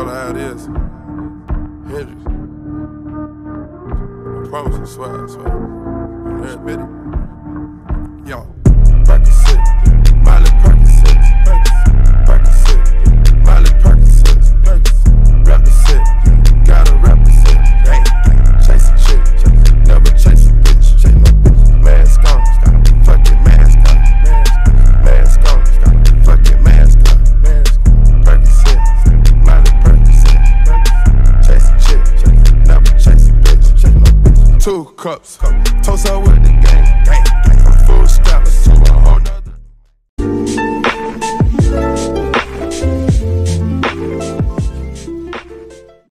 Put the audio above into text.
know how it is. Hendrix. I promise, I swear, I swear. You spit it? Yo. Percocet, Miley Percocet, Percocet, Miley Percocet, represent, gotta represent. Chase a chick, never chase a bitch. Mask on, fucking mask on. Mask on, fucking mask on. Percocet, Miley Percocet, chase a chick, never chase a bitch. 2 cups, toast up with the gang.